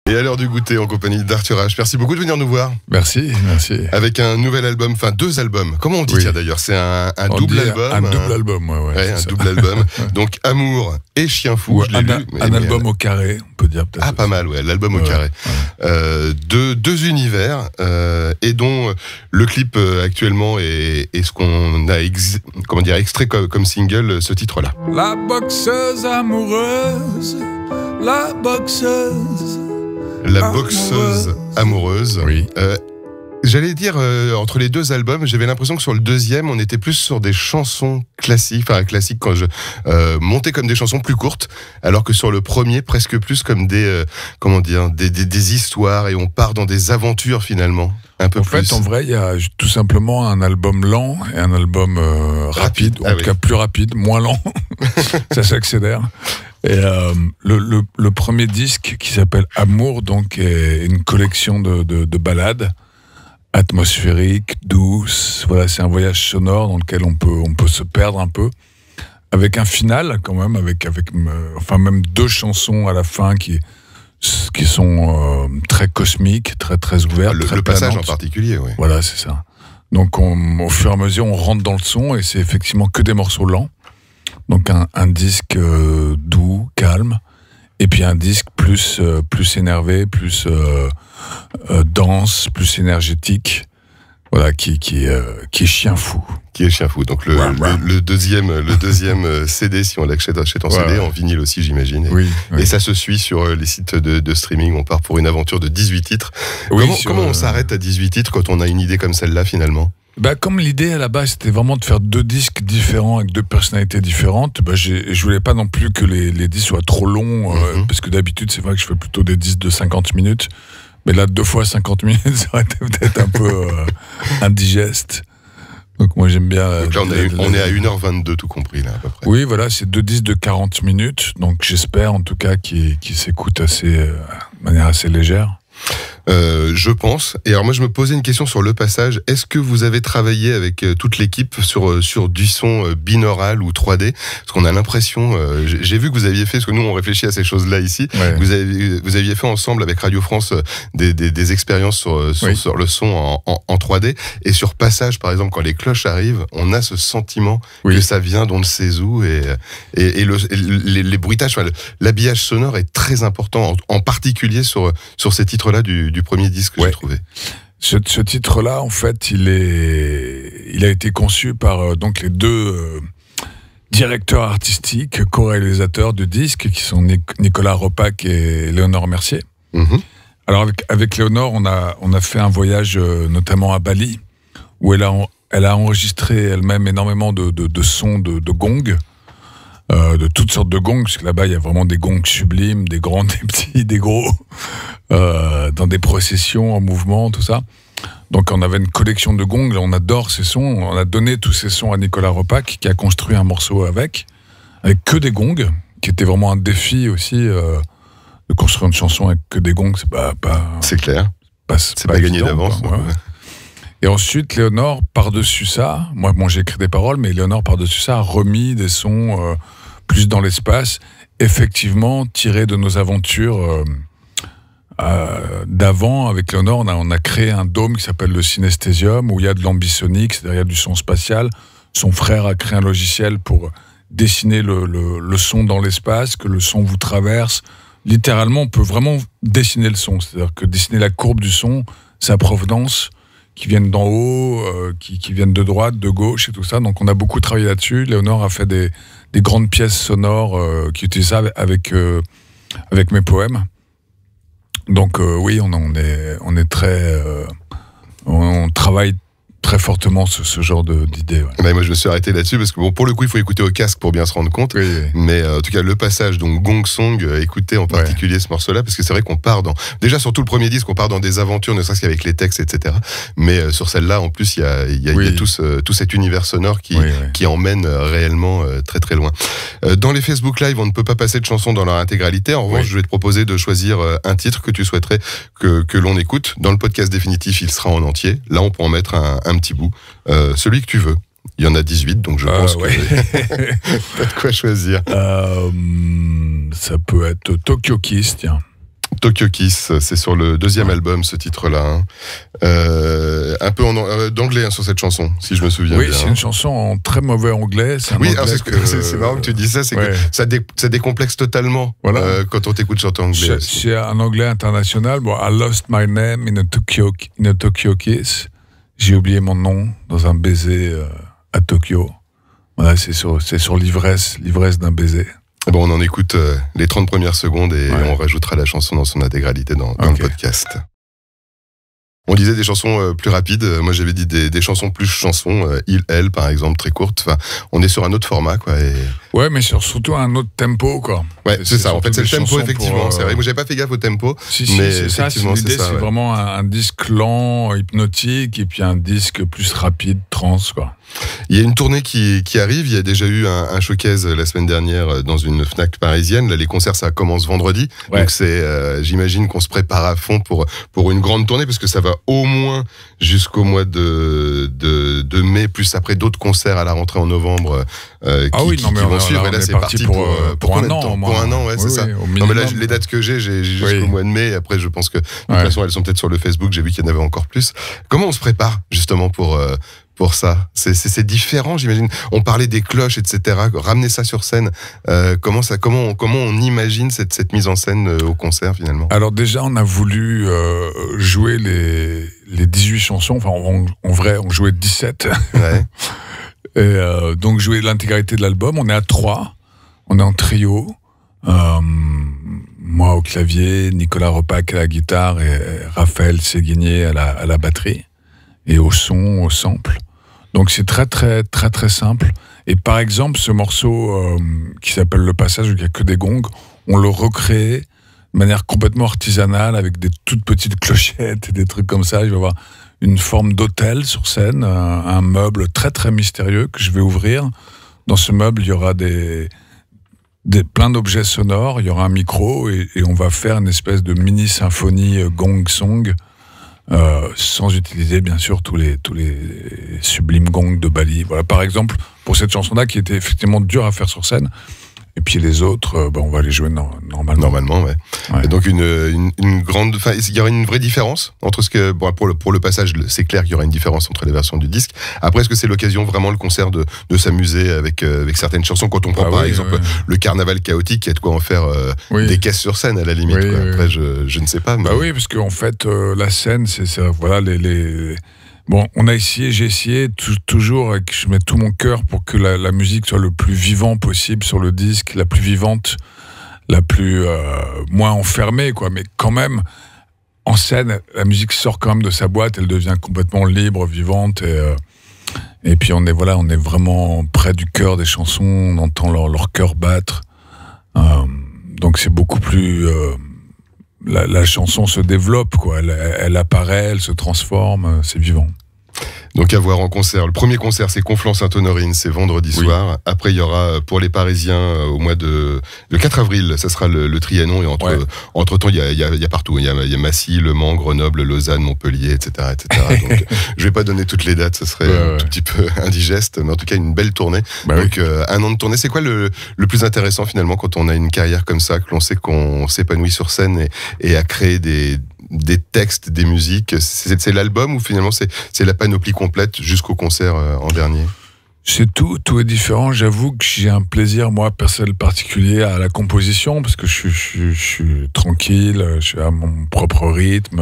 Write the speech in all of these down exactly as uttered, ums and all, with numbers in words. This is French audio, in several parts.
Et à l'heure du goûter en compagnie d'Arthur H. Merci beaucoup de venir nous voir. Merci, merci. Avec un nouvel album, enfin deux albums. Comment on dit oui. tiens d'ailleurs, c'est un, un double album. Un, un double album, ouais, ouais. ouais un ça. double album. Donc Amour et Chien Fou. Ouais, je l'ai un, lu, mais, un mais album mais, au carré, on peut dire peut-être. Ah, pas mal, ouais, l'album ouais, au carré. Ouais. Euh, deux, deux univers euh, et dont le clip euh, actuellement est, est ce qu'on a ex, comment dire, extrait comme, comme single, ce titre-là. La boxeuse amoureuse, la boxeuse. La boxeuse amoureuse. Oui. Euh, J'allais dire, euh, entre les deux albums, j'avais l'impression que sur le deuxième, on était plus sur des chansons classiques, enfin classiques quand je euh, montais comme des chansons plus courtes, alors que sur le premier, presque plus comme des, euh, comment dire, des, des, des histoires, et on part dans des aventures finalement. Un peu en plus. fait, en vrai, il y a tout simplement un album lent et un album euh, rapide, rapide. en ah, tout oui. cas plus rapide, moins lent, ça s'accélère. Et euh, le, le, le premier disque qui s'appelle Amour, donc, est une collection de, de, de ballades atmosphériques, douces. Voilà, c'est un voyage sonore dans lequel on peut, on peut se perdre un peu, avec un final quand même, avec, avec euh, enfin même deux chansons à la fin qui qui sont euh, très cosmiques, très très ouvertes, le, très le passage planantes. En particulier, oui. Voilà, c'est ça. Donc, on, au fur et à mesure, on rentre dans le son et c'est effectivement que des morceaux lents. Donc un, un disque euh, doux, calme, et puis un disque plus euh, plus énervé, plus euh, euh, dense, plus énergétique, voilà, qui qui euh, qui est chien fou. Qui est chien fou. Donc le, ouais, ouais. le, le deuxième le deuxième C D, si on l'achète chez ton ouais, C D, ouais. en vinyle aussi, j'imagine. Et, oui, oui. et ça se suit sur les sites de, de streaming. On part pour une aventure de dix-huit titres. Oui, comment sur, comment on euh... s'arrête à dix-huit titres quand on a une idée comme celle-là finalement? Bah, comme l'idée à la base c'était vraiment de faire deux disques différents avec deux personnalités différentes, bah, j'ai, je voulais pas non plus que les, les disques soient trop longs, euh, mm-hmm. parce que d'habitude c'est vrai que je fais plutôt des disques de cinquante minutes, mais là deux fois cinquante minutes ça aurait été peut-être un peu euh, indigeste. Donc moi j'aime bien. Donc là on, est, on est à une heure vingt-deux tout compris là à peu près. Oui voilà, c'est deux disques de quarante minutes, donc j'espère en tout cas qu'ils, qu'ils s'écoutent assez, euh, de manière assez légère. Euh, je pense. Et alors moi je me posais une question sur le passage. Est-ce que vous avez travaillé avec euh, toute l'équipe sur euh, sur du son euh, binaural ou trois D? Parce qu'on a l'impression, euh, j'ai vu que vous aviez fait, parce que nous on réfléchit à ces choses-là ici. Ouais. Vous avez vous aviez fait ensemble avec Radio France euh, des, des des expériences sur sur, oui. sur le son en, en en trois D et sur passage par exemple quand les cloches arrivent, on a ce sentiment oui. que ça vient d'on ne sait où et et, et, le, et les, les bruitages, enfin, l'habillage sonore est très important en, en particulier sur sur ces titres-là du du premier disque que ouais. j'ai trouvé. Ce, ce titre-là, en fait, il est, il a été conçu par euh, donc les deux euh, directeurs artistiques, co-réalisateurs du disque, qui sont Nic- Nicolas Repac et Léonore Mercier. Mm-hmm. Alors avec avec Léonore, on a on a fait un voyage euh, notamment à Bali, où elle a elle a enregistré elle-même énormément de de, de sons de, de gongs. Euh, de toutes sortes de gongs, parce que là-bas il y a vraiment des gongs sublimes, des grands, des petits, des gros, euh, dans des processions en mouvement, tout ça. Donc on avait une collection de gongs, on adore ces sons, on a donné tous ces sons à Nicolas Repac, qui a construit un morceau avec, avec que des gongs, qui était vraiment un défi aussi, euh, de construire une chanson avec que des gongs, c'est pas... pas c'est clair, pas, c'est pas, pas gagné d'avance. Quoi, ouais. Et ensuite, Léonore, par-dessus ça, moi bon, j'ai écrit des paroles, mais Léonore, par-dessus ça, a remis des sons euh, plus dans l'espace, effectivement tirés de nos aventures euh, euh, d'avant. Avec Léonore, on a, on a créé un dôme qui s'appelle le Synesthésium, où il y a de l'ambisonique, c'est-à-dire il y a du son spatial. Son frère a créé un logiciel pour dessiner le, le, le son dans l'espace, que le son vous traverse. Littéralement, on peut vraiment dessiner le son, c'est-à-dire que dessiner la courbe du son, sa provenance, qui viennent d'en haut, euh, qui, qui viennent de droite, de gauche et tout ça. Donc on a beaucoup travaillé là-dessus. Léonore a fait des, des grandes pièces sonores euh, qui utilisent ça avec, euh, avec mes poèmes. Donc euh, oui, on, on, est, on est très... Euh, on, on travaille très fortement ce, ce genre de, d'idées. Ouais. Ben moi je me suis arrêté là-dessus parce que bon, pour le coup il faut écouter au casque pour bien se rendre compte. Oui, oui. Mais euh, en tout cas le passage donc Gong Song, euh, écoutez en particulier ouais. ce morceau-là parce que c'est vrai qu'on part dans déjà sur tout le premier disque on part dans des aventures ne serait-ce qu'avec les textes et cetera. Mais euh, sur celle-là en plus il y a il y a, oui. y a tout, ce, tout cet univers sonore qui oui, oui. qui emmène euh, réellement euh, très très loin. Euh, dans les Facebook Live on ne peut pas passer de chansons dans leur intégralité. En revanche oui. je vais te proposer de choisir euh, un titre que tu souhaiterais que que l'on écoute. Dans le podcast définitif il sera en entier. Là on peut en mettre un, un petit bout. Euh, celui que tu veux. Il y en a dix-huit, donc je euh, pense ouais. que t'as de quoi choisir. Euh, ça peut être Tokyo Kiss, tiens. Tokyo Kiss, c'est sur le deuxième ouais. album, ce titre-là. Hein. Euh, un peu en, euh, d'anglais hein, sur cette chanson, si je me souviens oui, bien. Oui, c'est une chanson en très mauvais anglais. C'est oui, anglais alors c'est, que, que, c'est, c'est marrant que tu dis ça, c'est ouais. que ça, dé, ça décomplexe totalement voilà. euh, quand on t'écoute chanter anglais. C'est, c'est un anglais international. Bon, I lost my name in a Tokyo, in a Tokyo Kiss. J'ai oublié mon nom dans un baiser euh, à Tokyo. Voilà, c'est sur, c'est sur l'ivresse, l'ivresse d'un baiser. Bon, on en écoute euh, les trente premières secondes et ouais. on rajoutera la chanson dans son intégralité dans, dans okay. le podcast. On disait des chansons euh, plus rapides. Moi, j'avais dit des, des chansons plus chansons. Euh, Il, elle, par exemple, très courtes. Enfin, on est sur un autre format, quoi. Et... Ouais, mais sur, surtout un autre tempo, quoi. Ouais, c'est, c'est ça. En fait, c'est le tempo, effectivement. Pour, euh... C'est vrai. Moi, j'avais pas fait gaffe au tempo. Si, si, mais c'est ça. C'est, l'idée, c'est, ça, c'est ouais. vraiment un, un disque lent, hypnotique, et puis un disque plus rapide, trans, quoi. Il y a une tournée qui, qui arrive. Il y a déjà eu un, un showcase la semaine dernière dans une Fnac parisienne. Là, les concerts, ça commence vendredi. Ouais. Donc, c'est, euh, j'imagine qu'on se prépare à fond pour, pour une grande tournée, parce que ça va au moins jusqu'au mois de, de, de mai, plus après d'autres concerts à la rentrée en novembre euh, qui, ah oui, non, qui, mais qui on, vont suivre. Et là, c'est parti pour, pour, pour, pour un an. Temps pour un an, ouais, oui, c'est oui, ça. Non, mais là, les dates que j'ai, j'ai jusqu'au oui. mois de mai. Après, je pense que de toute ouais. façon, elles sont peut-être sur le Facebook. J'ai vu qu'il y en avait encore plus. Comment on se prépare justement pour... Euh, pour ça, c'est, c'est, c'est différent, j'imagine. On parlait des cloches, et cetera. Ramener ça sur scène, euh, comment ça, comment, on, comment on imagine cette, cette mise en scène euh, au concert finalement ? Alors déjà, on a voulu euh, jouer les, les dix-huit chansons. Enfin, en, en vrai, on jouait dix-sept. Ouais. Et euh, donc jouer l'intégralité de l'album. On est à trois. On est en trio. Euh, moi au clavier, Nicolas Repac à la guitare et Raphaël Séguigné à la, à la batterie et au son, au sample. Donc c'est très très très très simple. Et par exemple, ce morceau euh, qui s'appelle Le Passage, où il n'y a que des gongs, on le recrée de manière complètement artisanale avec des toutes petites clochettes et des trucs comme ça. Il va y avoir une forme d'hôtel sur scène, un, un meuble très très mystérieux que je vais ouvrir. Dans ce meuble, il y aura des, des plein d'objets sonores, il y aura un micro et, et on va faire une espèce de mini symphonie euh, gong song. Euh, sans utiliser bien sûr tous les tous les sublimes gongs de Bali. Voilà, par exemple pour cette chanson-là qui était effectivement dure à faire sur scène. Et puis les autres, euh, bah, on va les jouer no- normalement. Normalement, ouais. ouais. Et donc une, une, une grande, enfin, il y aura une vraie différence entre ce que, bon, pour le pour le passage, c'est clair qu'il y aura une différence entre les versions du disque. Après, est-ce que c'est l'occasion vraiment le concert de de s'amuser avec euh, avec certaines chansons quand on prend ah, par oui, exemple oui. le Carnaval chaotique, il y a de quoi en faire euh, oui. des caisses sur scène à la limite. Oui, quoi. Après, oui. je je ne sais pas. Mais... Bah oui, parce qu'en fait, euh, la scène, c'est ça. Voilà les les. Bon, on a essayé, j'ai essayé t- toujours, et je mets tout mon cœur pour que la, la musique soit le plus vivant possible sur le disque, la plus vivante, la plus euh, moins enfermée, quoi. Mais quand même, en scène, la musique sort quand même de sa boîte, elle devient complètement libre, vivante, et, euh, et puis on est voilà, on est vraiment près du cœur des chansons, on entend leur, leur cœur battre, euh, donc c'est beaucoup plus euh, La, la chanson se développe, quoi. Elle, elle apparaît, elle se transforme, c'est vivant. Donc à voir en concert. Le premier concert, c'est Conflans-Sainte-Honorine, c'est vendredi oui. soir. Après, il y aura pour les Parisiens au mois de le quatre avril, ça sera le, le Trianon. Et entre ouais. entre temps, il y a, il y a, il y a partout. Il y a, il y a Massy, Le Mans, Grenoble, Lausanne, Montpellier, et cetera, et cetera. Donc, je vais pas donner toutes les dates, ce serait ouais, un ouais. tout petit peu indigeste, mais en tout cas une belle tournée. Bah Donc oui. euh, un an de tournée. C'est quoi le, le plus intéressant finalement quand on a une carrière comme ça, que l'on sait qu'on s'épanouit sur scène et, et à créer des des textes, des musiques, c'est, c'est l'album ou finalement c'est, c'est la panoplie complète jusqu'au concert euh, en dernier ? C'est tout, tout est différent. J'avoue que j'ai un plaisir, moi, personnel particulier à la composition, parce que je, je, je suis tranquille, je suis à mon propre rythme.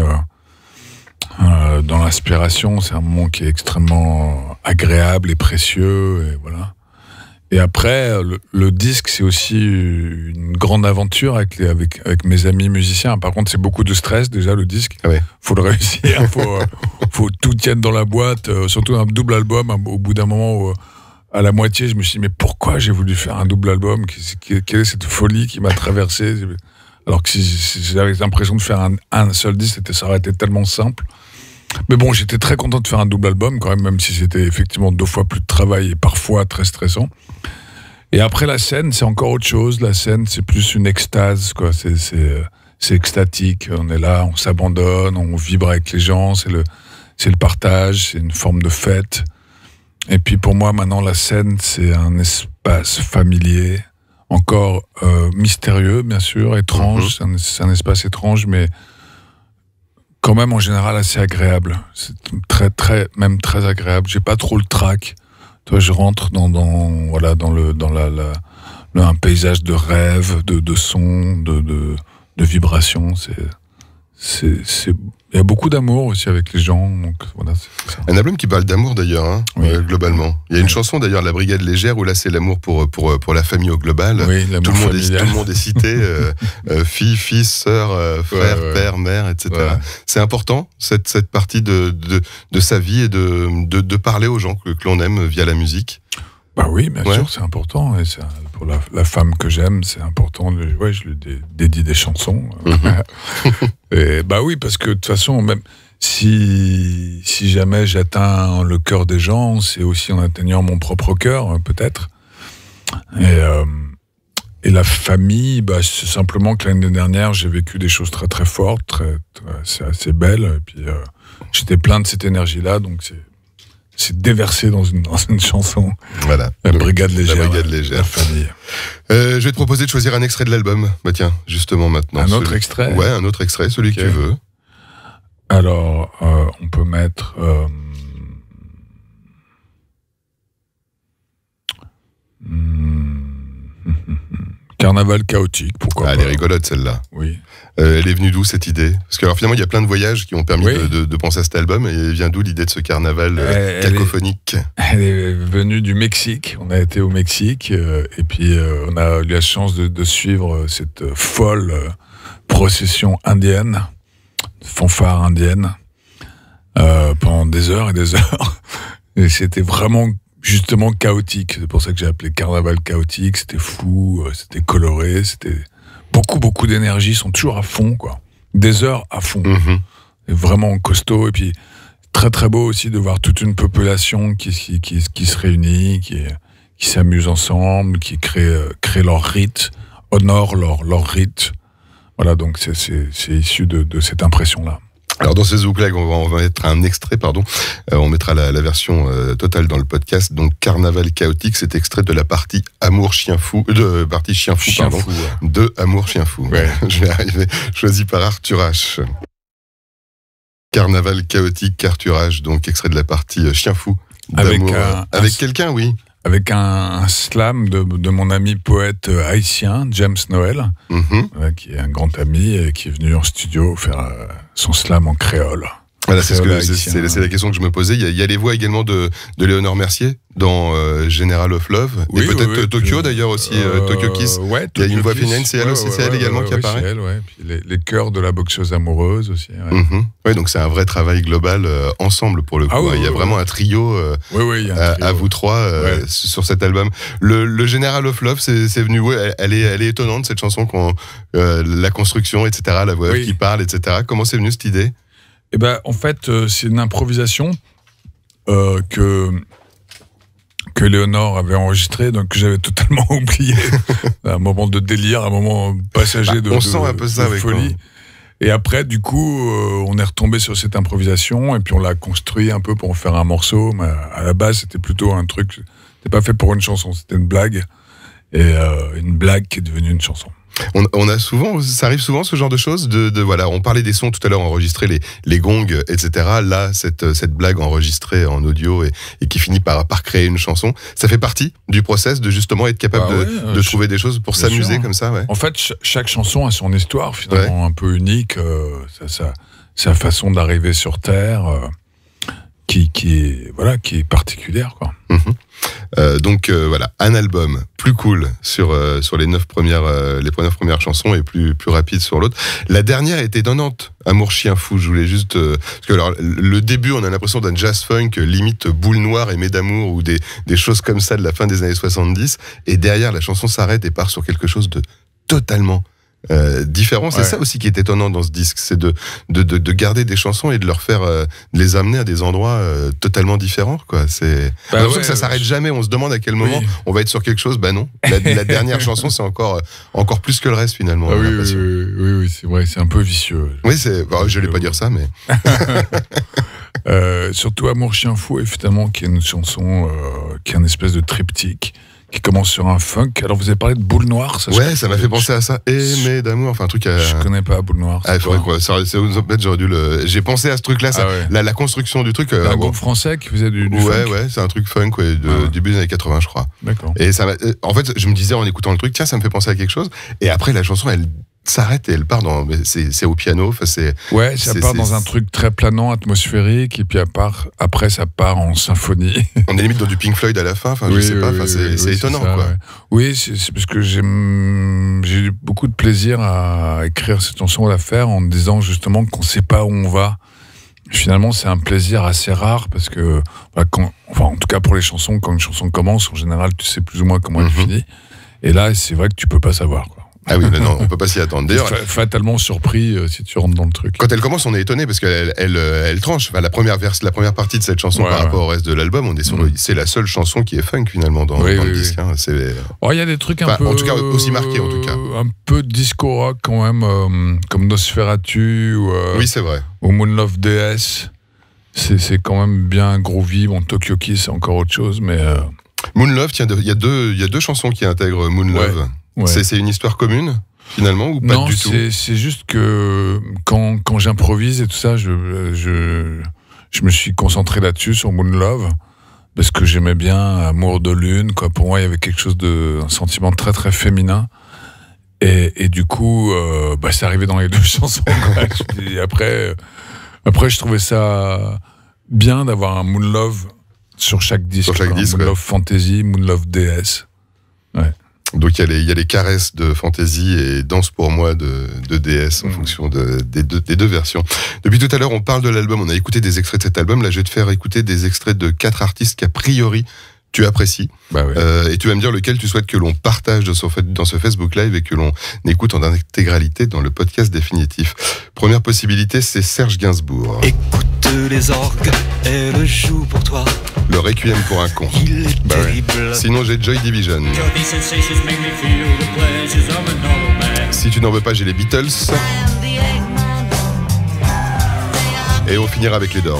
Euh, dans l'inspiration, c'est un moment qui est extrêmement agréable et précieux, et voilà. Et après, le, le disque, c'est aussi une grande aventure avec, les, avec, avec mes amis musiciens. Par contre, c'est beaucoup de stress, déjà, le disque. Ah ouais. Faut le réussir, faut, faut tout tienne dans la boîte, euh, surtout un double album. Au bout d'un moment, où, à la moitié, je me suis dit, mais pourquoi j'ai voulu faire un double album ? Quelle est cette folie qui m'a traversé ? Alors que si, si j'avais l'impression de faire un, un seul disque, ça aurait été tellement simple. Mais bon, j'étais très content de faire un double album quand même, même si c'était effectivement deux fois plus de travail et parfois très stressant. Et après la scène, c'est encore autre chose. La scène, c'est plus une extase, quoi. C'est, c'est, c'est extatique. On est là, on s'abandonne, on vibre avec les gens. C'est le, c'est le partage, c'est une forme de fête. Et puis pour moi, maintenant, la scène, c'est un espace familier encore euh, mystérieux, bien sûr, étrange. Mm-hmm. C'est, un, c'est un espace étrange, mais quand même en général assez agréable. C'est très, très, même très agréable. J'ai pas trop le trac. Toi, je rentre dans, dans, voilà, dans le, dans la, la, le, un paysage de rêve, de, de sons, de, de, de vibrations. C'est, c'est, c'est, il y a beaucoup d'amour aussi avec les gens. Donc, voilà, c'est ça. Un album qui parle d'amour d'ailleurs, hein, oui. euh, globalement. Il y a une oui. chanson d'ailleurs, La Brigade Légère, où là c'est l'amour pour, pour, pour la famille au global. Oui, tout, le monde est, tout le monde est cité, euh, euh, fille, fils, sœur, euh, frère, ouais, ouais. père, mère, et cetera. Ouais. C'est important, cette, cette partie de, de, de sa vie et de, de, de parler aux gens que, que l'on aime via la musique. Bah oui, bien ouais. sûr, c'est important. Et c'est, pour la, la femme que j'aime, c'est important. De, ouais, je lui dé, dédie des chansons. Mm-hmm. Et bah oui, parce que de toute façon, même si, si jamais j'atteins le cœur des gens, c'est aussi en atteignant mon propre cœur, peut-être. Et, euh, et la famille, bah, c'est simplement que l'année dernière, j'ai vécu des choses très très fortes, très, très, c'est assez belle. Et puis euh, j'étais plein de cette énergie-là, donc c'est. C'est déversé dans une, dans une chanson. Voilà. La Brigade Légère. La Brigade Légère. La famille. Euh, je vais te proposer de choisir un extrait de l'album. Bah tiens, justement maintenant. Un celui... autre extrait. Ouais, un autre extrait, celui okay. que tu veux. Alors, euh, on peut mettre. Euh... Carnaval chaotique, pourquoi ah, pas. Elle est rigolote celle-là. Oui. Euh, elle est venue d'où cette idée? Parce que alors, finalement il y a plein de voyages qui ont permis oui. de, de, de penser à cet album, et elle vient d'où l'idée de ce carnaval euh, elle cacophonique? est, Elle est venue du Mexique, on a été au Mexique euh, et puis euh, on a eu la chance de, de suivre cette euh, folle euh, procession indienne, fanfare indienne, euh, pendant des heures et des heures, et c'était vraiment justement chaotique. C'est pour ça que j'ai appelé carnaval chaotique. C'était fou, c'était coloré, c'était beaucoup, beaucoup d'énergie. Ils sont toujours à fond, quoi. Des heures à fond. Mm-hmm. Et vraiment costaud. Et puis, très, très beau aussi de voir toute une population qui, qui, qui, qui se réunit, qui, qui s'amuse ensemble, qui crée, crée leur rite, honore leur, leur rite. Voilà, donc c'est, c'est, c'est issu de, de cette impression-là. Alors dans ces zouk-lag, on va, on va mettre un extrait, pardon. Euh, on mettra la, la version euh, totale dans le podcast. Donc Carnaval chaotique, c'est extrait de la partie Amour chien fou, de partie chien fou, chien pardon, fou, ouais. de Amour chien fou. Ouais. Je vais arriver. Choisi par Arthur H. Carnaval chaotique, Arthur H. Donc extrait de la partie chien fou. Avec un, avec un, quelqu'un, oui. Avec un, un slam de, de mon ami poète haïtien, James Noël, mm-hmm. euh, qui est un grand ami et qui est venu en studio faire euh, son slam en créole. Voilà, c'est, ce que, c'est, c'est, c'est la question que je me posais. Il y a, il y a les voix également de, de Léonore Mercier dans euh, General of Love. Oui, et peut-être oui, oui, Tokyo puis, d'ailleurs aussi, euh, euh, Tokyo Kiss. Ouais, il y a une voix Kiss. féminine, c'est elle, ouais, aussi, ouais, c'est elle ouais, également ouais, qui ouais, apparaît. C'est elle, ouais. Puis les, les chœurs de la boxeuse amoureuse aussi. Ouais, mm-hmm. ouais donc c'est un vrai travail global euh, ensemble pour le coup. Ah, ouais, il y a ouais, vraiment ouais. un trio, euh, ouais, ouais, y a un à, trio à vous trois euh, ouais. sur cet album. Le, le General of Love, c'est, c'est venu, ouais, elle, est, elle est étonnante cette chanson, qu'on, euh, la construction, et cetera, la voix oui. qui parle, et cetera. Comment c'est venu cette idée? Eh ben, en fait, euh, c'est une improvisation euh, que que Léonore avait enregistrée, donc que j'avais totalement oublié. Un moment de délire, un moment passager bah, de, on de, sent un peu ça de avec folie. Quoi. Et après, du coup, euh, on est retombé sur cette improvisation et puis on l'a construit un peu pour en faire un morceau. Mais à la base, c'était plutôt un truc. C'était pas fait pour une chanson, c'était une blague et euh, une blague qui est devenue une chanson. On, on a souvent, ça arrive souvent ce genre de choses. De, de voilà, on parlait des sons tout à l'heure enregistrés, les, les gongs, et cetera. Là, cette, cette blague enregistrée en audio et, et qui finit par, par créer une chanson, ça fait partie du process de justement être capable bah ouais, de, de euh, trouver des choses pour s'amuser sûr. Comme ça. Ouais. En fait, ch- chaque chanson a son histoire finalement ouais. un peu unique, euh, ça, ça, sa façon d'arriver sur Terre, euh, qui, qui est voilà, qui est particulière, quoi. Mm-hmm. Euh, donc euh, voilà, un album plus cool sur euh, sur les neuf premières euh, les neuf premières chansons et plus plus rapide sur l'autre. La dernière était étonnante, Amour chien fou. Je voulais juste euh, parce que alors le début, on a l'impression d'un jazz funk limite Boule Noire et Aimé d'amour ou des des choses comme ça de la fin des années soixante-dix. Et derrière, la chanson s'arrête et part sur quelque chose de totalement Euh, différent. C'est ouais. ça aussi qui est étonnant dans ce disque, c'est de, de, de, de garder des chansons et de leur faire, euh, de les amener à des endroits euh, totalement différents, quoi. C'est, bah on a ouais, que ça s'arrête ouais. jamais, on se demande à quel moment oui. on va être sur quelque chose, bah non. La, la dernière chanson, c'est encore, encore plus que le reste, finalement. Ah oui, oui, oui, oui, oui, c'est vrai, c'est un peu vicieux. Oui, c'est, bah, je n'allais pas dire ça, mais. euh, surtout Amour chien fou, évidemment, qui est une chanson, euh, qui est une espèce de triptyque, qui commence sur un funk. Alors vous avez parlé de Boule Noire, ça. Ouais, ça m'a fait penser à ça. Aimer d'amour, enfin un truc. À... Je connais pas Boule Noire. Ah, il faudrait quoi. Ça, ça, j'aurais dû le. J'ai pensé à ce truc-là, ça, ah ouais. la, la construction du truc. Euh, un bon. groupe français qui faisait du, du ouais, funk. Ouais, c'est un truc funk, ouais, de, ah ouais. début des années quatre-vingts, je crois. D'accord. Et ça, en fait, je me disais en écoutant le truc, tiens, ça me fait penser à quelque chose. Et après, la chanson, elle s'arrête et elle part dans. C'est, c'est au piano. C'est, ouais, ça c'est, part c'est, dans c'est... un truc très planant, atmosphérique, et puis à part, après, ça part en symphonie. On est limite dans du Pink Floyd à la fin. Enfin, oui, je sais oui, pas. Enfin, oui, c'est, oui, c'est étonnant, c'est ça, quoi. Ouais. Oui, c'est, c'est parce que j'aime, j'ai eu beaucoup de plaisir à écrire cette chanson, à la faire, en me disant justement qu'on sait pas où on va. Finalement, c'est un plaisir assez rare parce que, bah, quand, enfin, en tout cas pour les chansons, quand une chanson commence, en général, tu sais plus ou moins comment mm-hmm. elle finit. Et là, c'est vrai que tu peux pas savoir, quoi. Ah oui, mais non, on peut pas s'y attendre. D'ailleurs, fatalement surpris euh, si tu rentres dans le truc. Quand elle commence, on est étonné parce qu'elle elle, elle, elle tranche. Enfin, la première verse, la première partie de cette chanson ouais, par ouais. rapport au reste de l'album, on est sur, mmh. c'est la seule chanson qui est funk finalement dans, oui, dans oui, le disque. Oui. Hein. C'est. Oh, il y a des trucs un enfin, peu. En tout cas, aussi marqués en tout cas. Un peu disco rock quand même, euh, comme Nosferatu ou. Euh, oui, c'est vrai. Ou Moon Love D S. C'est, c'est quand même bien groovy. Bon, Tokyo Kiss, c'est encore autre chose, mais. Euh... Moon Love, tiens, il y a deux, il y a deux chansons qui intègrent Moon Love. Ouais, ouais. C'est, c'est une histoire commune. Finalement, ou pas non, du tout? Non, c'est juste que quand, quand j'improvise et tout ça, je, je, je me suis concentré là-dessus, sur Moon Love, parce que j'aimais bien Amour de Lune, quoi. Pour moi, il y avait quelque chose de, un sentiment très très féminin. Et, et du coup, euh, bah, c'est arrivé dans les deux chansons. Et après, après, je trouvais ça bien d'avoir un Moon Love sur chaque disque. Sur chaque disque, Moon ouais. Love Fantasy, Moon Love D S. Ouais. Donc il y a les, il y a les caresses de Fantasy et Danse pour moi de, de D S en mmh. fonction de, des, deux, des deux versions. Depuis tout à l'heure, on parle de l'album, on a écouté des extraits de cet album. Là, je vais te faire écouter des extraits de quatre artistes qu'a priori tu apprécies. Bah ouais. euh, et tu vas me dire lequel tu souhaites que l'on partage dans ce, dans ce Facebook Live et que l'on écoute en intégralité dans le podcast définitif. Première possibilité, c'est Serge Gainsbourg. Écoute les orgues, elle joue pour toi. Le Requiem pour un con. Il est bah terrible. Ouais. Sinon, j'ai Joy Division. Si tu n'en veux pas, j'ai les Beatles. Et on finira avec les Doors.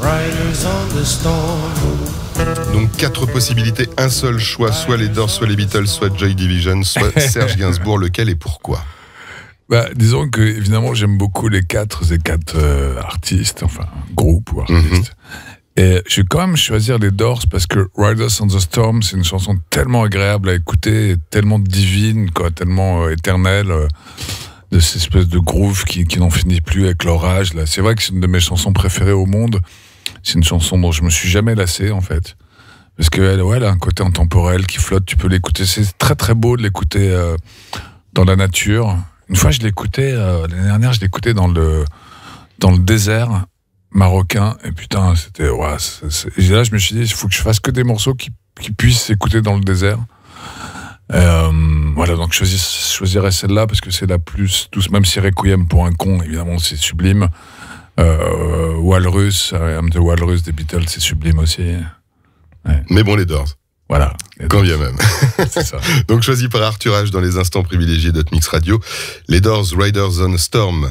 Donc quatre possibilités, un seul choix, soit les Doors, soit les Beatles, soit Joy Division, soit Serge Gainsbourg. Lequel et pourquoi? Bah, disons que évidemment j'aime beaucoup les quatre, ces quatre euh, artistes, enfin groupes ou artistes. Mm-hmm. Et je vais quand même choisir les Doors parce que Riders on the Storm, c'est une chanson tellement agréable à écouter, tellement divine, quoi, tellement euh, éternelle, euh, de cette espèce de groove qui, qui n'en finit plus avec l'orage. Là, c'est vrai que c'est une de mes chansons préférées au monde. C'est une chanson dont je me suis jamais lassé en fait, parce qu'elle, ouais, elle a un côté intemporel qui flotte. Tu peux l'écouter, c'est très très beau de l'écouter euh, dans la nature. Une fois, je l'écoutais, euh, l'année dernière, je l'écoutais dans le, dans le désert marocain, et putain, c'était, ouais, c'est, c'est... Et là, je me suis dit, il faut que je fasse que des morceaux qui, qui puissent s'écouter dans le désert. Euh, voilà, donc je choisis, choisirais celle-là, parce que c'est la plus douce, même si Requiem pour un con, évidemment, c'est sublime. Euh, Walrus, I'm the Walrus des Beatles, c'est sublime aussi. Ouais. Mais bon, les Doors. Voilà. Quand bien même. C'est ça. Donc choisi par Arthur H dans les instants privilégiés d'Hotmix Radio, les Doors, Riders on Storm.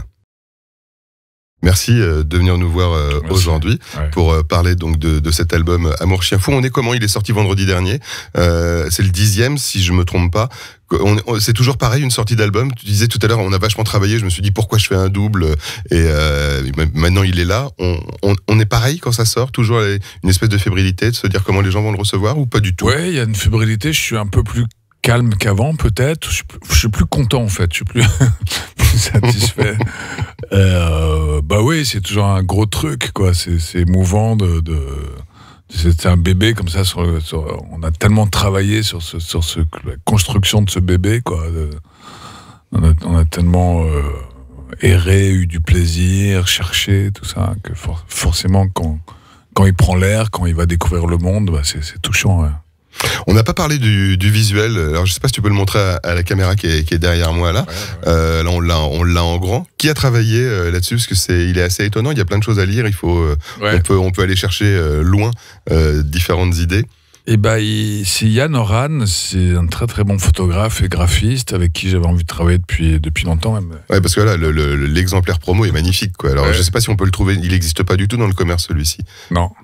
Merci euh, de venir nous voir euh, aujourd'hui ouais. pour euh, parler donc de, de cet album Amour Chien Fou. On est comment? Il est sorti vendredi dernier. Euh, c'est le dixième, si je me trompe pas. On, on, c'est toujours pareil, une sortie d'album. Tu disais tout à l'heure, on a vachement travaillé. Je me suis dit pourquoi je fais un double. Et euh, maintenant, il est là. On, on, on est pareil quand ça sort. Toujours une espèce de fébrilité de se dire comment les gens vont le recevoir ou pas du tout. Ouais, il y a une fébrilité. Je suis un peu plus calme qu'avant, peut-être. Je suis, je suis plus content, en fait. Je suis plus, plus satisfait. euh, bah oui, c'est toujours un gros truc, quoi. C'est, c'est émouvant de, de, c'est un bébé comme ça. Sur, sur, on a tellement travaillé sur ce, sur ce, la construction de ce bébé, quoi. De, on, a, on a tellement euh, erré, eu du plaisir, cherché, tout ça, que for, forcément, quand, quand il prend l'air, quand il va découvrir le monde, bah c'est, c'est touchant, ouais. On n'a pas parlé du, du visuel. Alors, je sais pas si tu peux le montrer à, à la caméra qui est, qui est derrière moi là. Ouais, ouais. Euh, là, on l'a, on l'a en grand. Qui a travaillé euh, là-dessus? Parce que c'est, il est assez étonnant. Il y a plein de choses à lire. Il faut, euh, ouais. on peut, on peut aller chercher euh, loin euh, différentes idées. Et bah, il, c'est Yann Oran, c'est un très très bon photographe et graphiste avec qui j'avais envie de travailler depuis depuis longtemps même. Ouais, parce que là, le, le, l'exemplaire promo est magnifique, quoi. Alors, ouais. je sais pas si on peut le trouver. Il n'existe pas du tout dans le commerce celui-ci. Non. Non.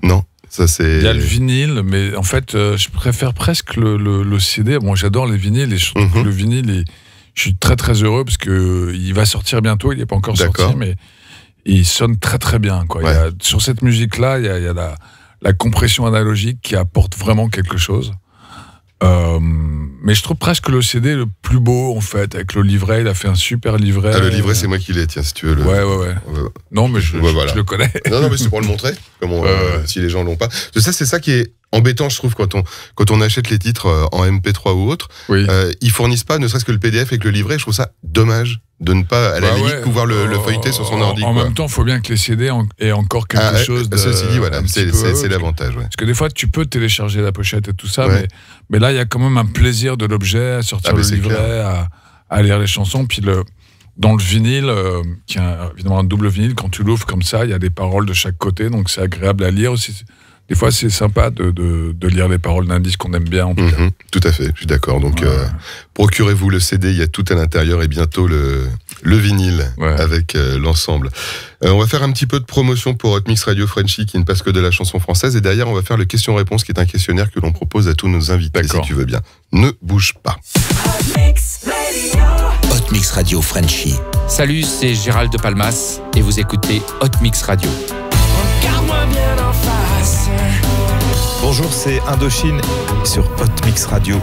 Ça, c'est... Il y a le vinyle, mais en fait, euh, je préfère presque le, le, le C D. Bon, j'adore les vinyles et je trouve mm-hmm. que le vinyle, est... je suis très très heureux parce qu'il va sortir bientôt, il n'est pas encore D'accord. sorti, mais il sonne très très bien. Quoi. Ouais. Il y a, sur cette musique-là, il y a, il y a la, la compression analogique qui apporte vraiment quelque chose. Euh, mais je trouve presque le C D le plus beau en fait, avec le livret. Il a fait un super livret. Ah, le livret, c'est moi qui l'ai, tiens, si tu veux. Le... Ouais, ouais, ouais. ouais. Non, mais je, ouais, je, voilà. je le connais. Non, non, mais c'est pour le montrer, comment, euh, euh, si les gens l'ont pas. Ça, c'est ça qui est embêtant, je trouve, quand on, quand on achète les titres en M P trois ou autre. Oui. Euh, ils fournissent pas, ne serait-ce que le P D F avec le livret. Je trouve ça dommage de ne pas, à la bah limite, ouais, pouvoir le, le feuilleter euh, sur son ordi. En quoi. même temps, il faut bien que les C D aient encore quelque ah, chose de... Ceci dit, voilà, c'est, c'est, c'est l'avantage. Ouais. Parce que des fois, tu peux télécharger la pochette et tout ça, ouais. mais, mais là, il y a quand même un plaisir de l'objet, à sortir ah, le livret, à, à lire les chansons. Puis le, dans le vinyle, euh, qui est évidemment un double vinyle, quand tu l'ouvres comme ça, il y a des paroles de chaque côté, donc c'est agréable à lire aussi. Des fois, c'est sympa de, de, de lire les paroles d'un disque qu'on aime bien. En tout, mmh, tout à fait, je suis d'accord. Donc, ouais. euh, procurez-vous le C D, il y a tout à l'intérieur et bientôt le, le vinyle ouais. avec euh, l'ensemble. Euh, on va faire un petit peu de promotion pour Hot Mix Radio Frenchy qui ne passe que de la chanson française. Et derrière, on va faire le question-réponse qui est un questionnaire que l'on propose à tous nos invités, D'accord. si tu veux bien. Ne bouge pas. Hot Mix Radio, Hot Mix Radio Frenchy. Salut, c'est Gérald de Palmas et vous écoutez Hot Mix Radio. Regarde-moi bien en face. Bonjour, c'est Indochine sur Hot Mix Radio.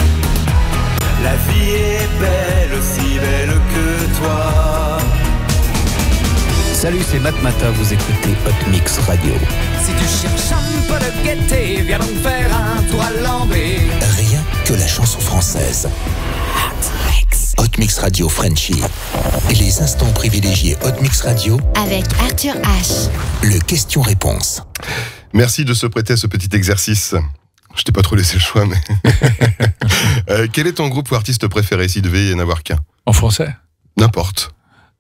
La vie est belle, aussi belle que toi. Salut, c'est Matt Mata, vous écoutez Hot Mix Radio. Si tu cherches un peu de gaieté, viens donc faire un tour à Lambé. Rien que la chanson française. Hot Mix. Hot Mix Radio Frenchy. Et les instants privilégiés Hot Mix Radio. Avec Arthur H. Le question-réponse. Merci de se prêter à ce petit exercice. Je t'ai pas trop laissé le choix, mais... euh, quel est ton groupe ou artiste préféré, s'il devait y en avoir qu'un ? En français ? N'importe.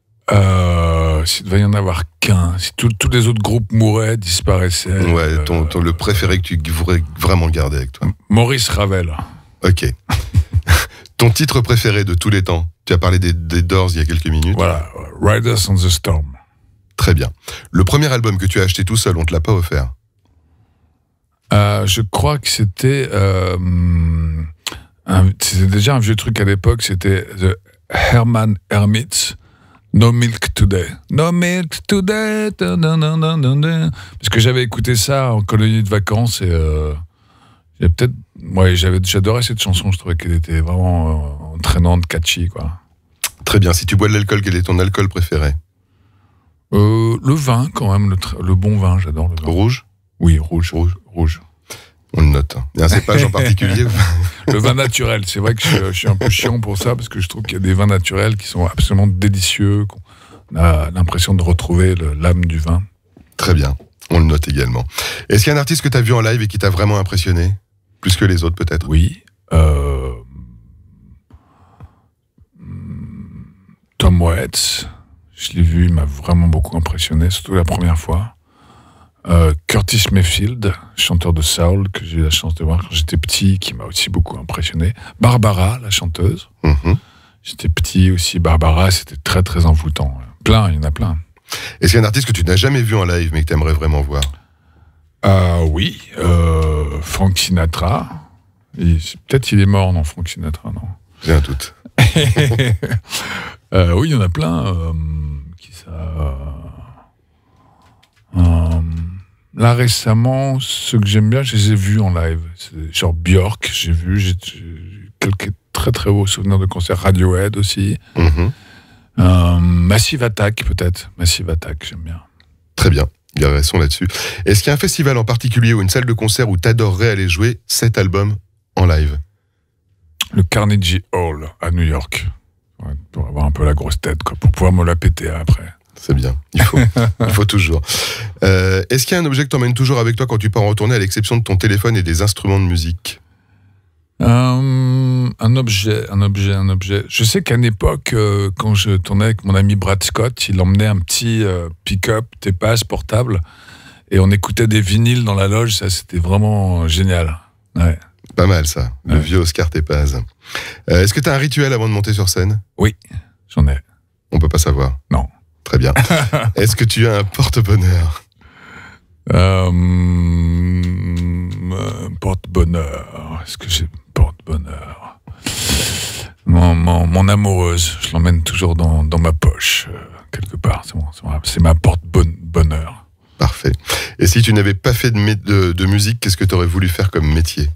Euh, s'il devait y en avoir qu'un, si tous les autres groupes mouraient, disparaissaient... Ouais, ton, ton, le préféré que tu voudrais vraiment garder avec toi. Maurice Ravel. Ok. Ton titre préféré de tous les temps ? Tu as parlé des, des Doors il y a quelques minutes. Voilà, Riders on the Storm. Très bien. Le premier album que tu as acheté tout seul, on te l'a pas offert ? Euh, je crois que c'était, euh, un, c'était déjà un vieux truc à l'époque, c'était The Herman Hermits, No Milk Today. No Milk Today. Da, da, da, da, da. Parce que j'avais écouté ça en colonie de vacances et euh, j'ai peut-être, ouais, j'avais, j'adorais cette chanson, je trouvais qu'elle était vraiment euh, entraînante, catchy, quoi. Très bien. Si tu bois de l'alcool, quel est ton alcool préféré ? euh, Le vin, quand même, le, tr- le bon vin, j'adore le vin. Rouge ? Oui, rouge, rouge, rouge. On le note. Il y a un cépage en particulier. Le vin naturel. C'est vrai que je, je suis un peu chiant pour ça parce que je trouve qu'il y a des vins naturels qui sont absolument délicieux. On a l'impression de retrouver le, l'âme du vin. Très bien. On le note également. Est-ce qu'il y a un artiste que tu as vu en live et qui t'a vraiment impressionné ? Plus que les autres, peut-être ? Oui. Euh... Tom Waits. Je l'ai vu, il m'a vraiment beaucoup impressionné, surtout la première fois. Euh, Curtis Mayfield, chanteur de soul, que j'ai eu la chance de voir quand j'étais petit, qui m'a aussi beaucoup impressionné. Barbara, la chanteuse. Mm-hmm. J'étais petit aussi. Barbara, c'était très très envoûtant. Plein, il y en a plein. Est-ce qu'il y a un artiste que tu n'as jamais vu en live, mais que tu aimerais vraiment voir ? euh, Oui, euh, Frank Sinatra. Et peut-être il est mort, non, Frank Sinatra, non. J'ai un doute. euh, oui, il y en a plein. Euh, qui ça euh, Là, récemment, ceux que j'aime bien, je les ai vus en live. C'est genre Björk, j'ai vu. J'ai, j'ai quelques très très beaux souvenirs de concerts. Radiohead aussi. Mm-hmm. Euh, Massive Attack, peut-être. Massive Attack, j'aime bien. Très bien. Il y a raison là-dessus. Est-ce qu'il y a un festival en particulier ou une salle de concert où t'adorerais aller jouer cet album en live ? Le Carnegie Hall à New York. Ouais, pour avoir un peu la grosse tête, quoi, pour pouvoir me la péter après. C'est bien, il faut, il faut toujours. Euh, est-ce qu'il y a un objet que tu emmènes toujours avec toi quand tu pars en retournée, à l'exception de ton téléphone et des instruments de musique ? euh, Un objet, un objet, un objet. Je sais qu'à une époque, euh, quand je tournais avec mon ami Brad Scott, il emmenait un petit euh, pick-up Tepaz portable et on écoutait des vinyles dans la loge. Ça, c'était vraiment génial. Ouais. Pas mal ça, le ouais. vieux Oscar Tepaz. Euh, est-ce que tu as un rituel avant de monter sur scène ? Oui, j'en ai. On peut pas savoir ? Non. Très bien. Est-ce que tu as un porte-bonheur ? euh, euh, Porte-bonheur. Est-ce que j'ai porte-bonheur? Mon, mon, mon amoureuse, je l'emmène toujours dans, dans ma poche, euh, quelque part. C'est, bon, c'est, ma, c'est ma porte-bonheur. Parfait. Et si tu n'avais pas fait de, mé- de, de musique, qu'est-ce que tu aurais voulu faire comme métier?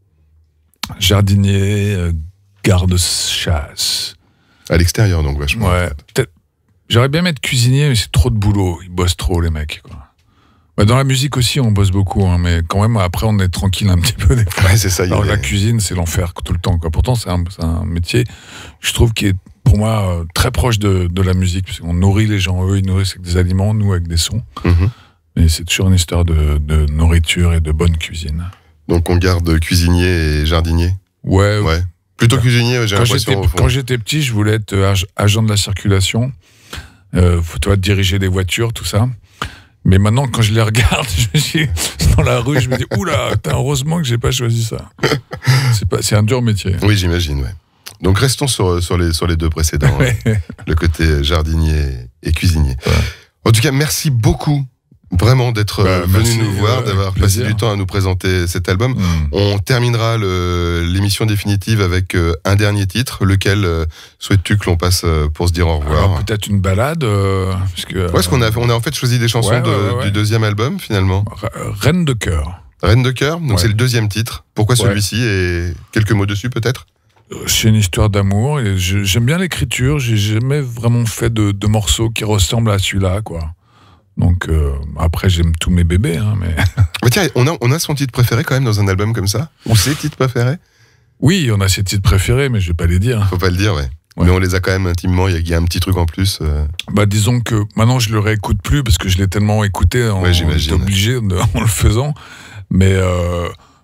Jardinier, euh, garde-chasse. À l'extérieur, donc, vachement. Ouais, peut-être. J'aurais bien mettre cuisinier, mais c'est trop de boulot. Ils bossent trop, les mecs, quoi. Bah, dans la musique aussi, on bosse beaucoup, hein, mais quand même, après, on est tranquille un petit peu des fois. Ouais, c'est ça. Alors, il la est... cuisine, c'est l'enfer tout le temps, quoi. Pourtant, c'est un, c'est un métier, je trouve, qui est, pour moi, euh, très proche de, de la musique, parce qu'on nourrit les gens. Eux, ils nourrissent avec des aliments, nous, avec des sons. Mm-hmm. Mais c'est toujours une histoire de, de nourriture et de bonne cuisine. Donc, on garde cuisinier et jardinier? Ouais. Ouais. Plutôt cuisinier, j'ai quand l'impression. J'étais, quand j'étais petit, je voulais être ag- agent de la circulation. Euh, faut, toi, diriger des voitures, tout ça. Mais maintenant, quand je les regarde, je me dis, dans la rue, je me dis, oula, heureusement que j'ai pas choisi ça. C'est, pas, c'est un dur métier. Oui, j'imagine, ouais. Donc restons sur, sur, les, sur les deux précédents, ouais. hein, le côté jardinier et cuisinier. Ouais. En tout cas, merci beaucoup. Vraiment d'être bah, venu merci, nous voir, euh, d'avoir plaisir. passé du temps à nous présenter cet album. Mmh. On terminera le, l'émission définitive avec euh, un dernier titre. Lequel euh, souhaites-tu que l'on passe euh, pour se dire au revoir? Alors, peut-être une balade. Euh, parce que, ouais, parce qu'on a, on a en fait choisi des chansons ouais, de, ouais, ouais. du deuxième album finalement. Reine de cœur. Reine de cœur, donc ouais. c'est le deuxième titre. Pourquoi ouais. celui-ci et quelques mots dessus peut-être? C'est une histoire d'amour et je, j'aime bien l'écriture. J'ai jamais vraiment fait de, de morceaux qui ressemblent à celui-là, quoi. Donc euh, après j'aime tous mes bébés, hein, mais. mais tiens, on a on a son titre préféré quand même dans un album comme ça, ou ses titres préférés? Oui, on a ses titres préférés, mais je vais pas les dire. Faut pas le dire, ouais. ouais. Mais on les a quand même intimement. Il y, y a un petit truc en plus. Euh... Bah disons que maintenant je le réécoute plus parce que je l'ai tellement écouté, en, ouais, j'imagine. J'étais obligé de, en le faisant. Mais euh,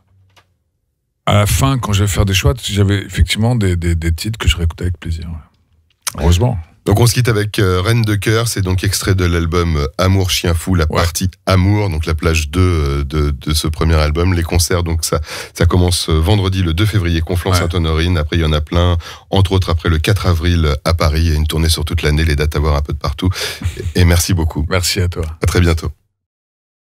à la fin, quand je vais faire des choix, j'avais effectivement des, des, des titres que je réécoutais avec plaisir. Ouais. Heureusement. Donc on se quitte avec euh, Reine de cœur, c'est donc extrait de l'album euh, Amour Chien Fou, la ouais. partie Amour, donc la plage deux euh, de, de ce premier album. Les concerts, donc ça, ça commence euh, vendredi le deux février, Conflans-Sainte-Honorine. Ouais. Après il y en a plein, entre autres après le quatre avril à Paris. Il y a une tournée sur toute l'année, les dates à voir un peu de partout. Et, et merci beaucoup. Merci à toi. À très bientôt.